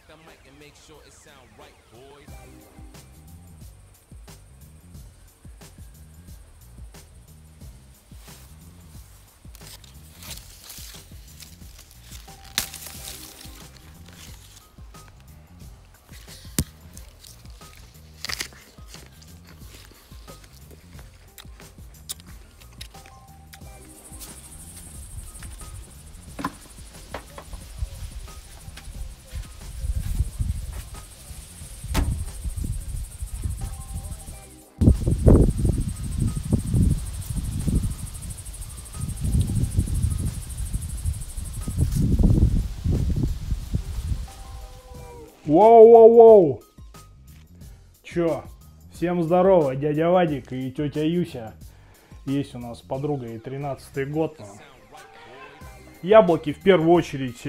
Воу-воу-воу! Чё? Всем здорово, дядя Вадик и тетя Юся. Есть у нас подруга, и 13-й год. Яблоки в первую очередь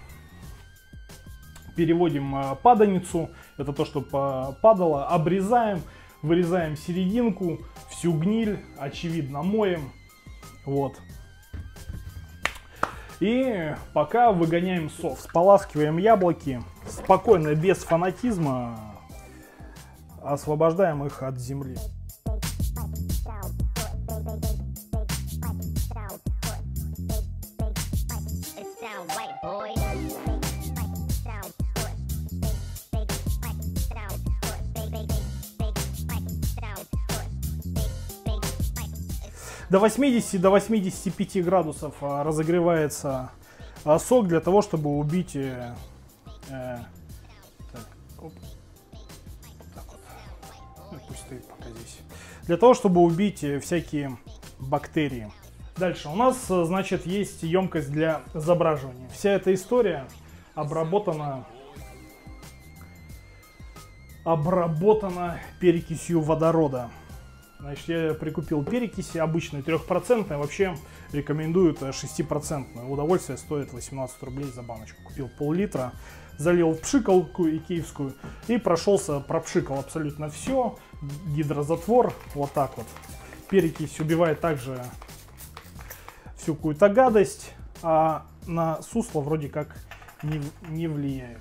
переводим паданицу. Это то, что падало. Обрезаем, вырезаем серединку, всю гниль, очевидно, моем. Вот. И пока выгоняем сок. Споласкиваем яблоки. Спокойно, без фанатизма. Освобождаем их от земли. До 80-85 градусов разогревается сок для того, чтобы убить пусть стоит пока здесь. Для того, чтобы убить всякие бактерии. Дальше у нас, значит, есть емкость для забраживания. Вся эта история обработана перекисью водорода. Значит, я прикупил перекиси, обычные 3%, вообще рекомендуют 6%. Удовольствие стоит 18 рублей за баночку. Купил пол-литра, залил в пшикалку икеевскую и прошелся, пропшикал абсолютно все. Гидрозатвор, вот так вот. Перекись убивает также всю какую-то гадость, а на сусло вроде как не влияет.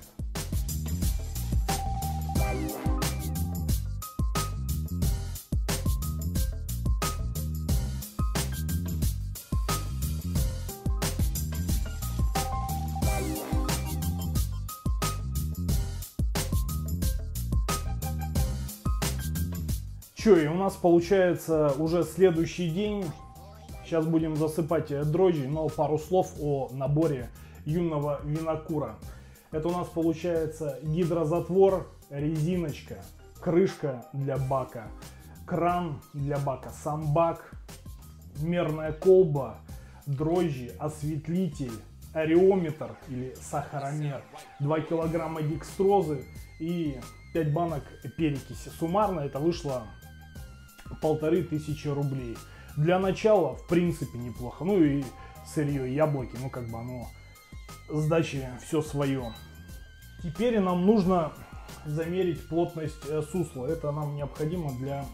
И у нас получается уже следующий день. Сейчас будем засыпать дрожжи, но пару слов о наборе юного винокура. Это у нас получается гидрозатвор, резиночка, крышка для бака, кран для бака, сам бак, мерная колба, дрожжи, осветлитель, ареометр или сахаромер, 2 килограмма декстрозы и 5 банок перекиси. Суммарно это вышло 1500 рублей. Для начала, в принципе, неплохо. Ну и сырье, яблоки, ну как бы оно сдачи все свое. Теперь нам нужно замерить плотность сусла. Это нам необходимо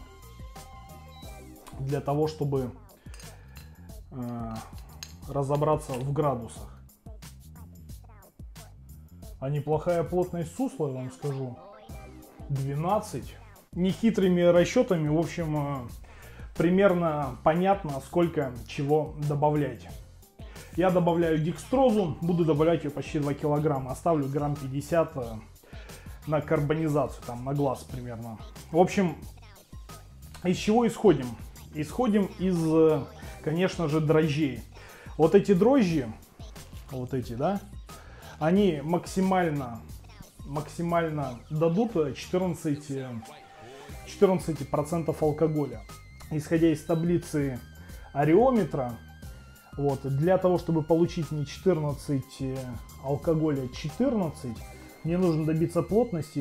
для того, чтобы разобраться в градусах. А неплохая плотность сусла, я вам скажу, 12. Нехитрыми расчетами, в общем, примерно понятно, сколько чего добавлять. Я добавляю декстрозу, буду добавлять ее почти 2 килограмма. Оставлю грамм 50 на карбонизацию, там на глаз примерно. В общем, из чего исходим? Исходим из, конечно же, дрожжей. Вот эти дрожжи, вот эти, да, они максимально дадут 14% алкоголя. Исходя из таблицы ареометра, вот, для того, чтобы получить не 14 алкоголя, 14, мне нужно добиться плотности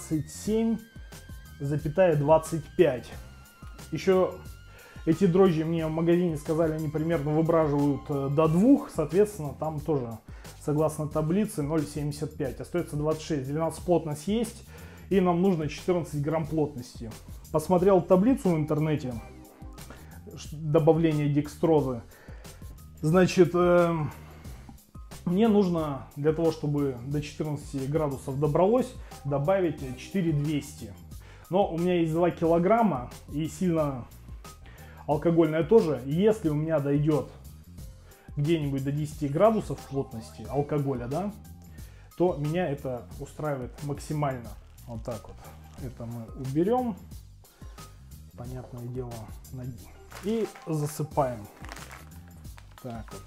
27,25. Еще эти дрожжи мне в магазине сказали, они примерно выбраживают до 2, соответственно, там тоже, согласно таблице, 0,75. Остается 26, 12 плотность есть, и нам нужно 14 грамм плотности. Посмотрел таблицу в интернете, добавление декстрозы. Значит, мне нужно для того, чтобы до 14 градусов добралось, добавить 4200. Но у меня есть 2 килограмма и сильно алкогольное тоже. Если у меня дойдет где-нибудь до 10 градусов плотности алкоголя, да, то меня это устраивает максимально. Вот так вот. Это мы уберем. Понятное дело. И засыпаем. Так вот.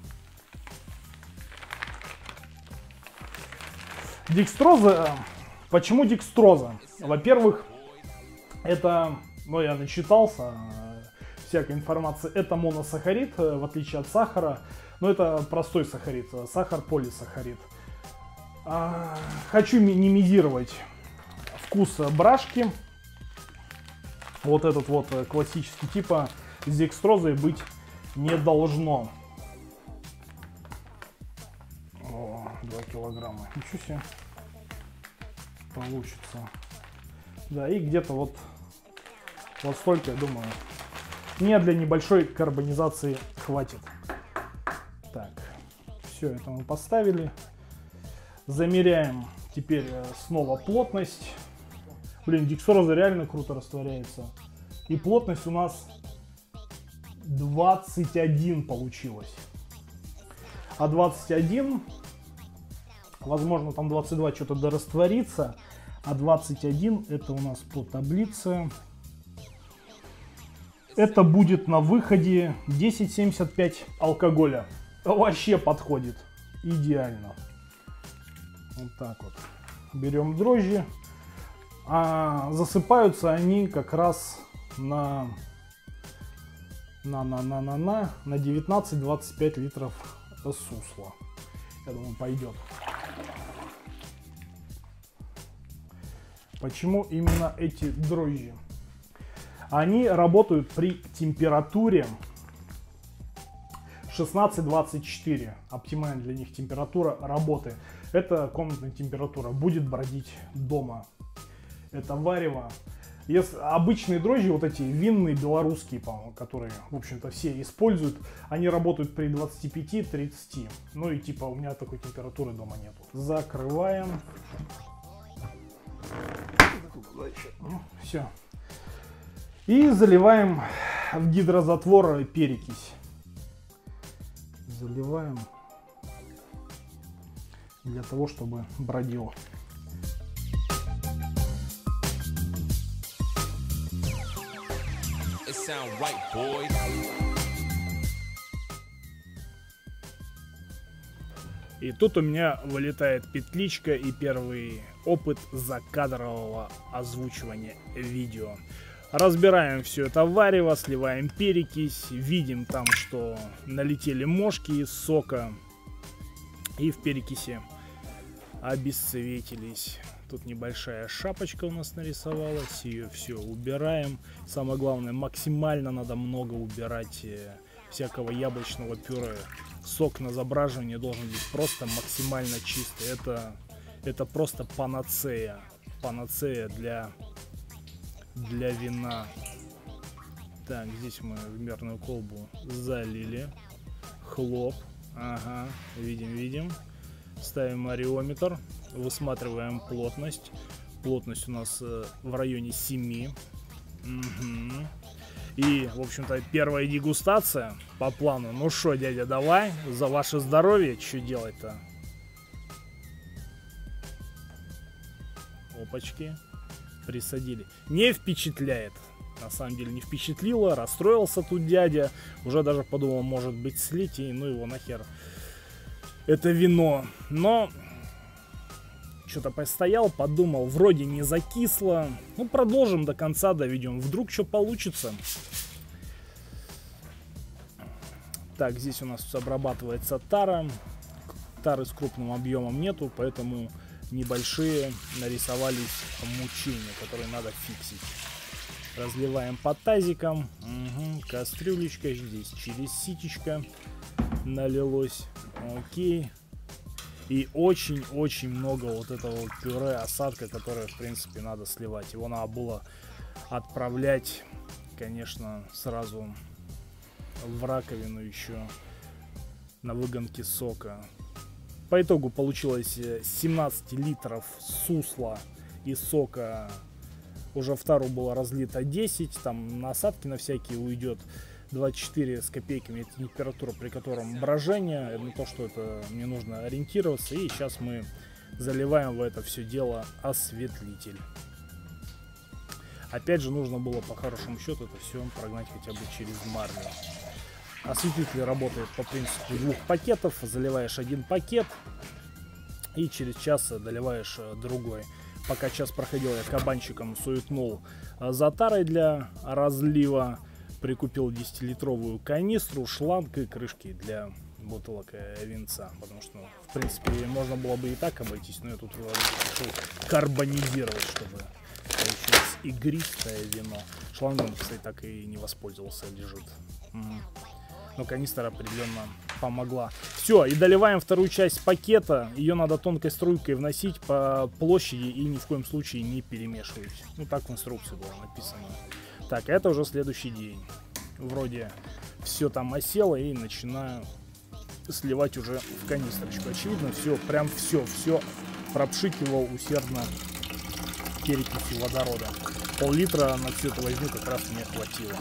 Декстроза. Почему декстроза? Во-первых, это, ну, я начитался всякой информации, это моносахарид, в отличие от сахара, но это простой сахарид, сахар полисахарид. Хочу минимизировать вкус брашки. Вот этот вот классический типа с декстрозой быть не должно. О, 2 килограмма. Ничего себе. Получится. Да, и где-то вот столько, я думаю, мне для небольшой карбонизации хватит. Так, все это мы поставили. Замеряем теперь снова плотность. Блин, декстроза реально круто растворяется. И плотность у нас 21 получилось. А 21, возможно, там 22 что-то дорастворится. А 21 это у нас по таблице. Это будет на выходе 10,75 алкоголя. Вообще подходит. Идеально. Вот так вот. Берем дрожжи. А засыпаются они как раз на 19-25 литров сусла. Я думаю, пойдет. Почему именно эти дрожжи? Они работают при температуре 16-24. Оптимальная для них температура работы. Это комнатная температура. Будет бродить дома. Это варево. Если обычные дрожжи, вот эти винные белорусские, по-моему, которые, в общем-то, все используют, они работают при 25-30. Ну и типа у меня такой температуры дома нету. Закрываем. Все. И заливаем в гидрозатвор перекись. Заливаем для того, чтобы бродил. И тут у меня вылетает петличка и первый опыт закадрового озвучивания видео. Разбираем все это варево, сливаем перекись, видим там, что налетели мошки из сока и в перекиси обесцветились. Тут небольшая шапочка у нас нарисовалась, ее все убираем. Самое главное, максимально надо много убирать всякого яблочного пюре. Сок на забраживание должен быть просто максимально чистый. Это просто панацея. Панацея для вина. Так, здесь мы в мерную колбу залили. Хлоп. Ага, видим. Ставим ареометр. Высматриваем плотность. Плотность у нас в районе 7. Угу. И, в общем-то, первая дегустация по плану. Ну что, дядя, давай за ваше здоровье. Что делать-то? Опачки. Присадили. Не впечатляет. На самом деле не впечатлило. Расстроился тут дядя. Уже даже подумал, может быть, слить. И ну его нахер. Это вино. Но что-то постоял, подумал, вроде не закисло. Ну, продолжим до конца, доведем. Вдруг что получится. Так, здесь у нас обрабатывается тара. Тары с крупным объемом нету, поэтому небольшие нарисовались мучения, которые надо фиксить. Разливаем по тазикам. Угу, кастрюлечка, здесь через ситечко налилось. Окей. И очень-очень много вот этого вот пюре, осадка, которое, в принципе, надо сливать. Его надо было отправлять, конечно, сразу в раковину еще на выгонке сока. По итогу получилось 17 литров сусла и сока. Уже в тару было разлито 10, там насадки на всякие уйдет 24 с копейками. Это температура, при котором брожение, на то, что это мне нужно ориентироваться. И сейчас мы заливаем в это все дело осветлитель. Опять же, нужно было по хорошему счету это все прогнать хотя бы через марлю. Осветлитель работает по принципу 2 пакетов. Заливаешь один пакет и через час доливаешь другой. Пока час проходил, я кабанчиком суетнул за тарой для разлива. Прикупил 10-литровую канистру, шланг и крышки для бутылок винца. Потому что, в принципе, можно было бы и так обойтись, но я тут решил карбонизировать, чтобы получилось игристое вино. Шлангом, кстати, так и не воспользовался, лежит. Но канистра определенно помогла. Все, и доливаем вторую часть пакета. Ее надо тонкой струйкой вносить по площади и ни в коем случае не перемешивать. Ну, так в инструкции было написано. Так, это уже следующий день. Вроде все там осело и начинаю сливать уже в канистрочку. Очевидно, все, прям все пропшикивал усердно перекисью водорода. Пол-литра на всю эту возню как раз мне хватило.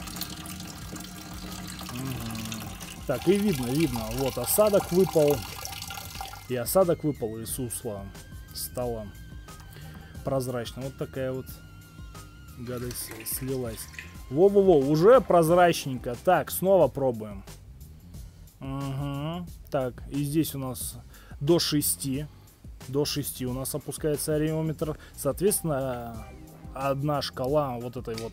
Так, и видно, вот осадок выпал. И осадок выпал, и сусла стало прозрачно. Вот такая вот гадость слилась. Во-во-во, уже прозрачненько. Так, снова пробуем. Угу. Так, и здесь у нас до 6. До 6 у нас опускается ареометр. Соответственно, одна шкала вот этой вот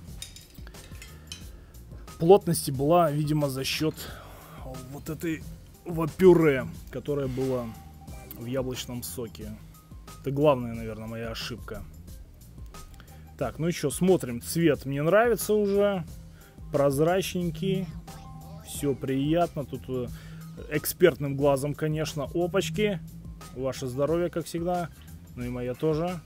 плотности была, видимо, за счет вот этой пюре, которое было в яблочном соке. Это главная, наверное, моя ошибка. Так, ну еще смотрим. Цвет мне нравится уже. Прозрачненький. Все приятно. Тут экспертным глазом, конечно. Опачки. Ваше здоровье, как всегда. Ну и моя тоже.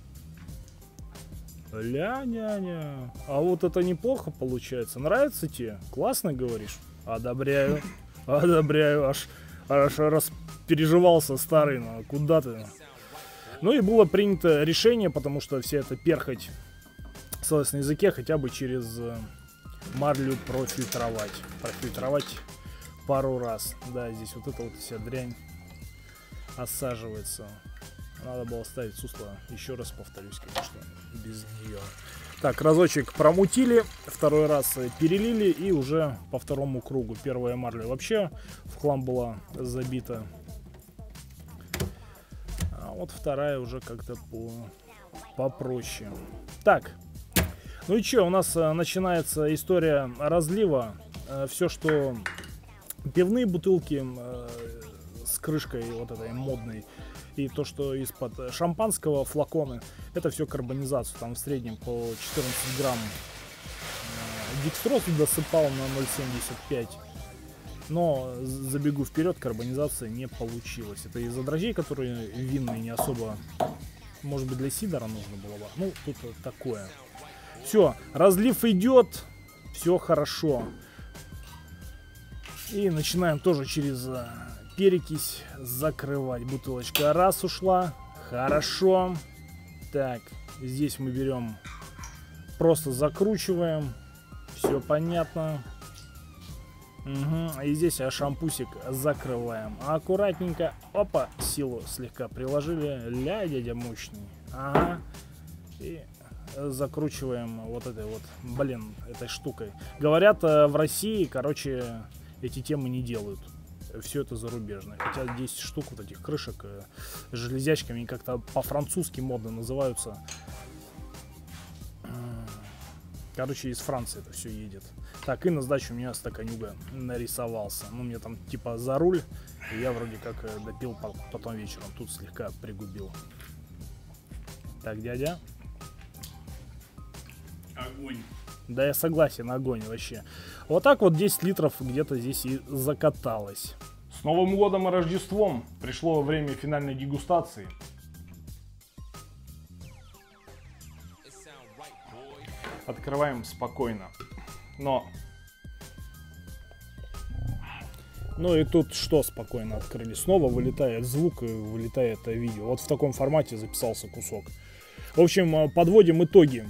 Ля-ня-ня. А вот это неплохо получается. Нравится тебе? Классно говоришь? Одобряю. Одобряю. Аж распереживался старый. Ну, куда ты? Ну и было принято решение, потому что вся эта перхоть осталась на языке, хотя бы через марлю профильтровать. Профильтровать пару раз. Да, здесь вот эта вот вся дрянь осаживается. Надо было ставить сусло, еще раз повторюсь, конечно, без нее. Так, разочек промутили, второй раз перелили и уже по второму кругу. Первая марля вообще в хлам была забита. А вот вторая уже как-то попроще. Так, ну и что, у нас начинается история разлива. Все, что пивные бутылки с крышкой вот этой модной, и то, что из-под шампанского флаконы, это все карбонизацию. Там в среднем по 14 грамм декстрозу досыпал на 0,75. Но забегу вперед, карбонизация не получилась. Это из-за дрожжей, которые винные не особо, может быть, для сидора нужно было бы. Ну, тут такое. Все, разлив идет, все хорошо. И начинаем тоже через перекись закрывать. Бутылочка раз ушла, хорошо. Так, здесь мы берем, просто закручиваем, все понятно. Угу. И здесь шампусик закрываем. Аккуратненько, опа, силу слегка приложили. Ля, дядя мощный. Ага. И закручиваем вот этой вот, блин, этой штукой. Говорят, в России, короче, эти темы не делают. Все это зарубежное. Хотя 10 штук вот этих крышек с железячками как-то по-французски модно называются. Короче, из Франции это все едет. Так, и на сдачу у меня стаканюга нарисовался. Ну, мне там типа за руль. И я вроде как допил потом вечером. Тут слегка пригубил. Так, дядя. Огонь. Да, я согласен, огонь вообще. Вот так вот 10 литров где-то здесь и закаталось. С Новым годом и Рождеством! Пришло время финальной дегустации. Открываем спокойно. Но Ну и тут что спокойно открыли? Снова вылетает звук и вылетает видео. Вот в таком формате записался кусок. В общем, подводим итоги.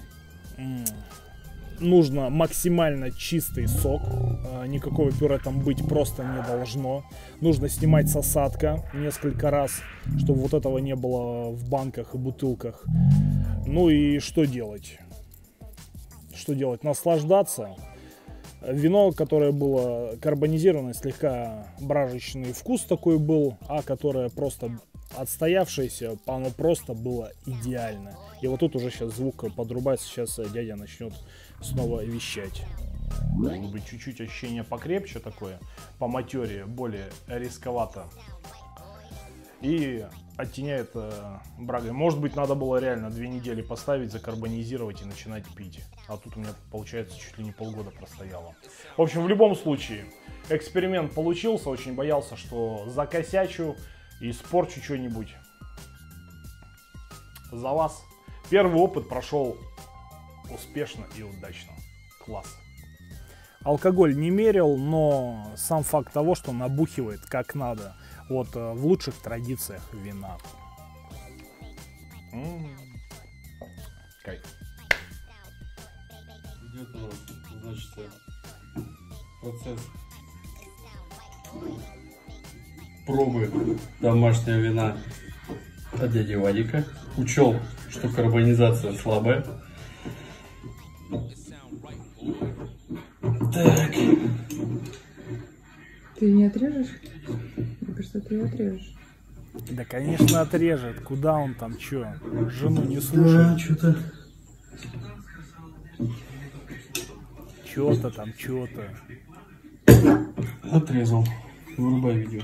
Нужно максимально чистый сок. Никакого пюре там быть просто не должно. Нужно снимать с осадка несколько раз, чтобы вот этого не было в банках и бутылках. Ну и что делать? Что делать? Наслаждаться. Вино, которое было карбонизировано, слегка бражечный вкус такой был, а которое просто отстоявшееся, оно просто было идеально. И вот тут уже сейчас звук подрубается, сейчас дядя начнет снова вещать. Может быть, чуть-чуть ощущение покрепче такое, по материи, более рисковато. И оттеняет брагой. Может быть, надо было реально 2 недели поставить, закарбонизировать и начинать пить. А тут у меня, получается, чуть ли не полгода простояло. В общем, в любом случае, эксперимент получился. Очень боялся, что закосячу и испорчу что-нибудь. За вас. Первый опыт прошел успешно и удачно. Класс. Алкоголь не мерил, но сам факт того, что набухивает как надо. Вот в лучших традициях вина. Кайф. Идет у нас, значит, процесс пробы домашнего вина от дяди Вадика. Учел, что карбонизация слабая. Так. Ты не отрежешь? Мне кажется, ты его отрежешь. Да, конечно, отрежет. Куда он там, чё? Жену не слушает. Да, что-то. Чё-то там, чё-то. Отрезал. Вырубай видео.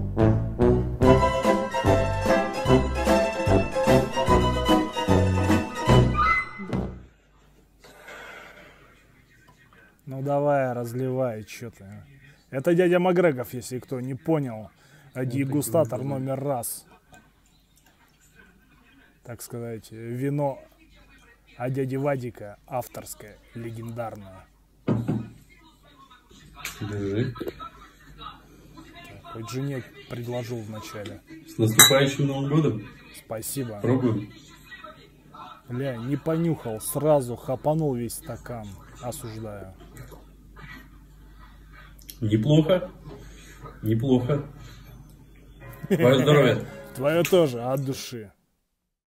Ну давай, разливай, чё ты. Это дядя Макгрегов, если кто не понял. Дегустатор номер раз. Так сказать, вино от дяди Вадика авторское, легендарное. Держи. Так, хоть жене предложил вначале. С наступающим Новым годом. Спасибо. Пробуем. Бля, не понюхал, сразу хапанул весь стакан. Осуждаю. Неплохо. Неплохо. Твое здоровье. Твое тоже, от души.